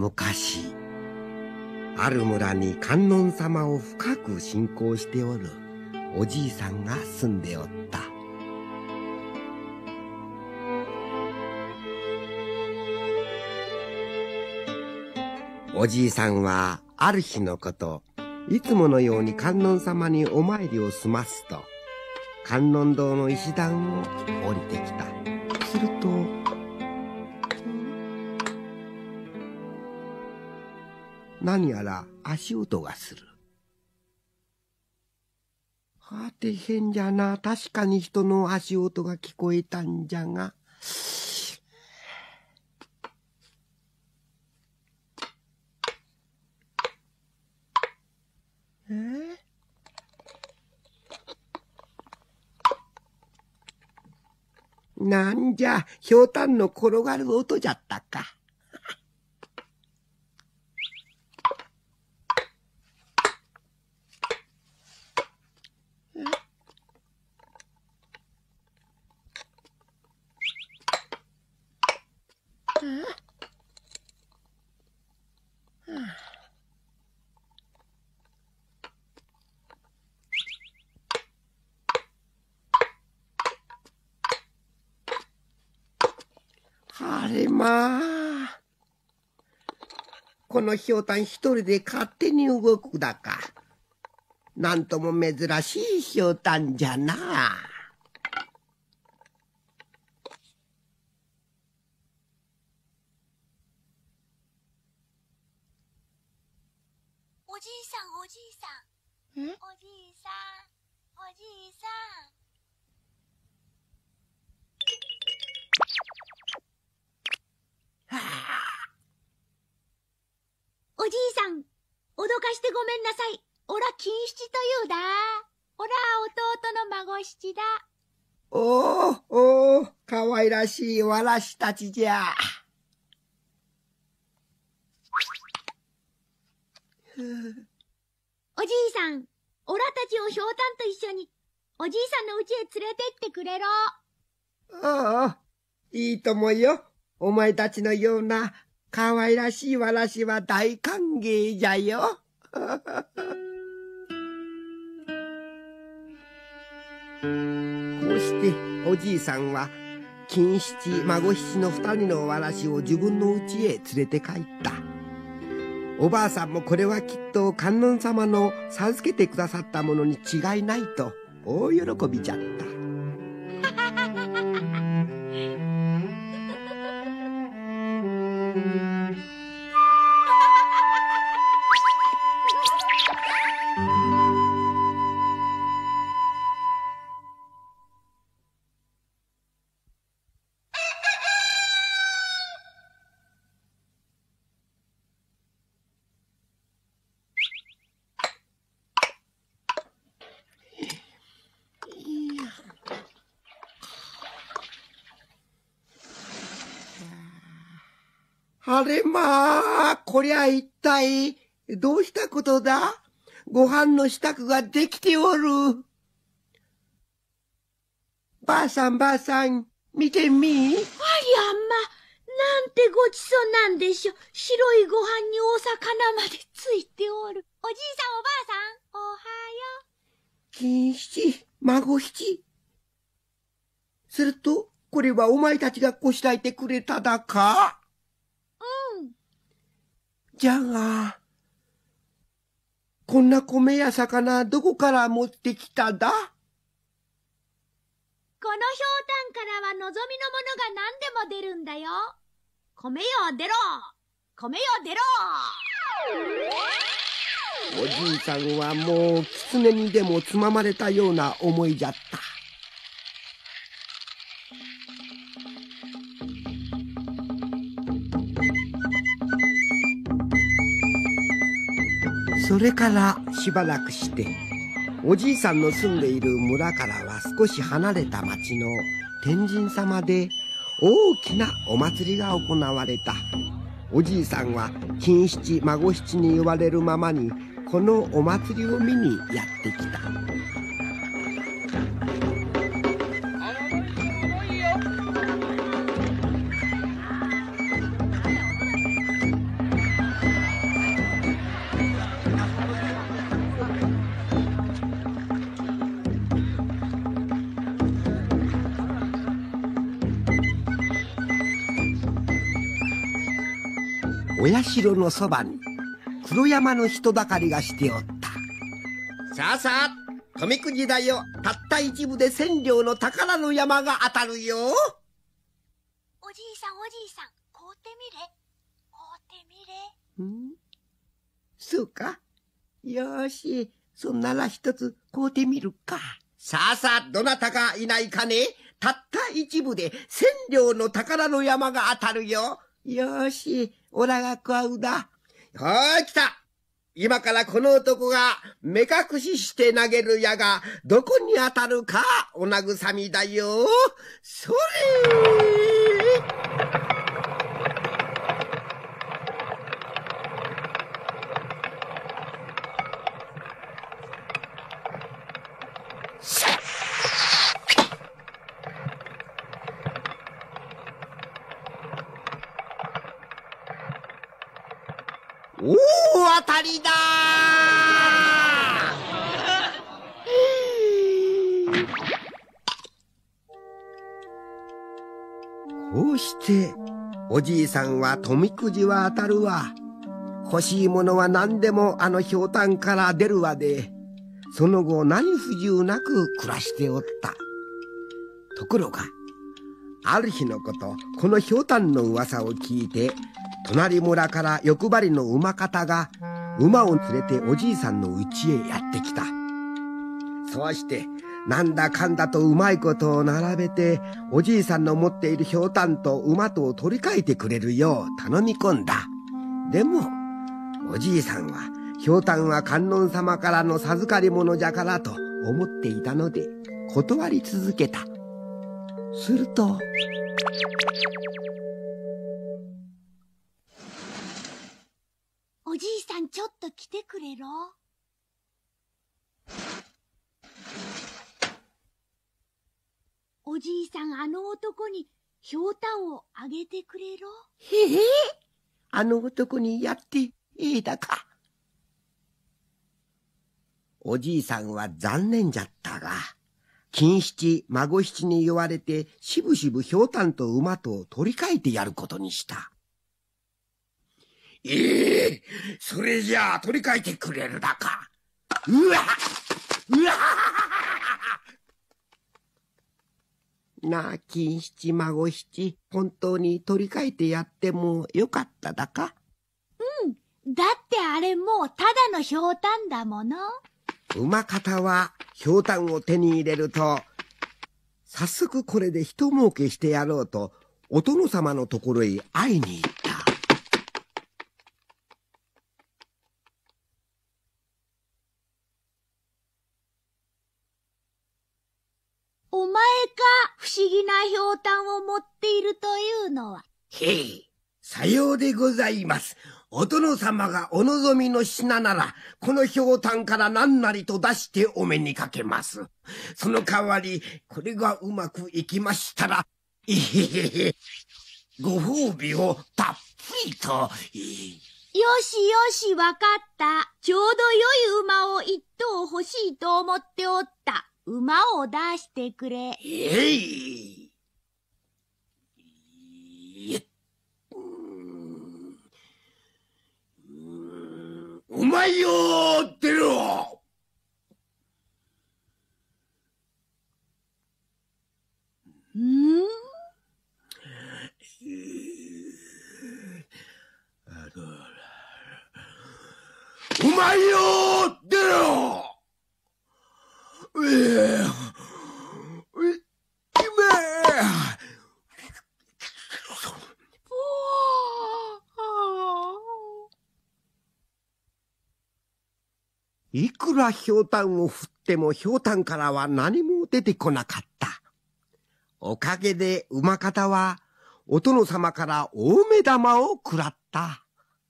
昔、ある村に観音様を深く信仰しておるおじいさんが住んでおった。おじいさんはある日のこと、いつものように観音様にお参りを済ますと、観音堂の石段を降りてきた。すると、何やら足音がする。大変じゃな。確かに人の足音が聞こえたんじゃが。なんじゃ、ひょうたんの転がる音じゃったか。あれまあ、このひょうたん一人で勝手に動くだか。なんとも珍しいひょうたんじゃな。 おじいさん、おじいさん。おじいさん、おじいさん。おじいさん、脅かしてごめんなさい。おら金七というだ。おら弟の孫七だ。 おーおー、かわいらしいわらしたちじゃ。 おじいさん、おらたちをひょうたんと一緒におじいさんの家へ連れて行ってくれろ。 ああ、いいともよ。お前たちのようなかわいらしいわらしは大歓迎じゃよ。こうしておじいさんは金七孫七の二人のわらしを自分の家へ連れて帰った。おばあさんもこれはきっと観音様の授けてくださったものに違いないと大喜びじゃった。あれまあ、こりゃ一体どうしたことだ？ご飯の支度ができておる。ばあさんばあさん、見てみ。 ありゃま、なんてごちそうなんでしょ。白いご飯にお魚までついておる。おじいさんおばあさん、おはよう。 金七、孫七。すると、これはお前たちがこしらえてくれただか？じゃが、こんな米や魚どこから持ってきただ？ このひょうたんからは望みのものが何でも出るんだよ。米よ出ろ、米よ出ろ。 おじいさんはもう狐にでもつままれたような思いじゃった。それからしばらくして、おじいさんの住んでいる村からは少し離れた町の天神様で大きなお祭りが行われた。おじいさんは金七孫七に言われるままにこのお祭りを見にやってきた。 お社のそばに黒山の人だかりがしておった。さあさあ、富くじだよ。たった一部で1000両の宝の山が当たるよ。 おじいさんおじいさん、買うてみれ。買うてみれ。 そうか。よーし、そんなら一つ買うてみるか。さあさあ、どなたかいないかね。たった一部で1000両の宝の山が当たるよ。よーし、おらが買うだ。はい、来た。今からこの男が目隠しして投げる矢がどこに当たるかお慰みだよ。それ大当たりだこうしておじいさんは富くじは当たるわ。欲しいものは何でもあのひょうたんから出るわで、その後何不自由なく暮らしておった。ところがある日のこと、このひょうたんの噂を聞いて、隣村から欲張りの馬方が馬を連れておじいさんの家へやってきた。そうしてなんだかんだとうまいことを並べて、おじいさんの持っているひょうたんと馬とを取り替えてくれるよう頼み込んだ。でもおじいさんはひょうたんは観音様からの授かり物じゃからと思っていたので断り続けた。するとおじいさん、ちょっと来てくれろ。おじいさん、あの男にひょうたんをあげてくれろ。 へへ、あの男にやってええだか。おじいさんは残念じゃったが、金七孫七に言われてしぶしぶひょうたんと馬とを取り替えてやることにした。それじゃあ取り替えてくれるだか。うわうわなあ、金七孫七、本当に取り替えてやってもよかっただか。 だってあれもうただのひょうたんだもの。 馬方はひょうたんを手に入れると、早速これで一儲けしてやろうとお殿様のところへ会いに行った。 お前か、不思議なひょうたんを持っているというのは。 へい、さようでございます。お殿様がお望みの品なら、このひょうたんから何なりと出してお目にかけます。その代わり、これがうまくいきましたら、ご褒美をたっぷりと。 よしよし、わかった。ちょうど良い馬を一頭欲しいと思っておった。馬を出してくれ。 うまいよー、出ろ。うまいよー、出ろ。いくらひょうたんを振ってもひょうたんからは何も出てこなかった。おかげで馬方はお殿様から大目玉を食らった。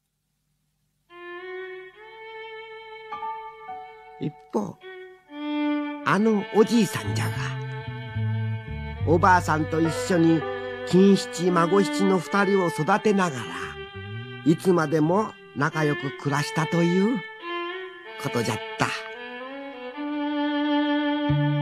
一方、あのおじいさんじゃが、おばあさんと一緒に金七孫七の2人を育てながら、いつまでも仲良く暮らしたということじゃった。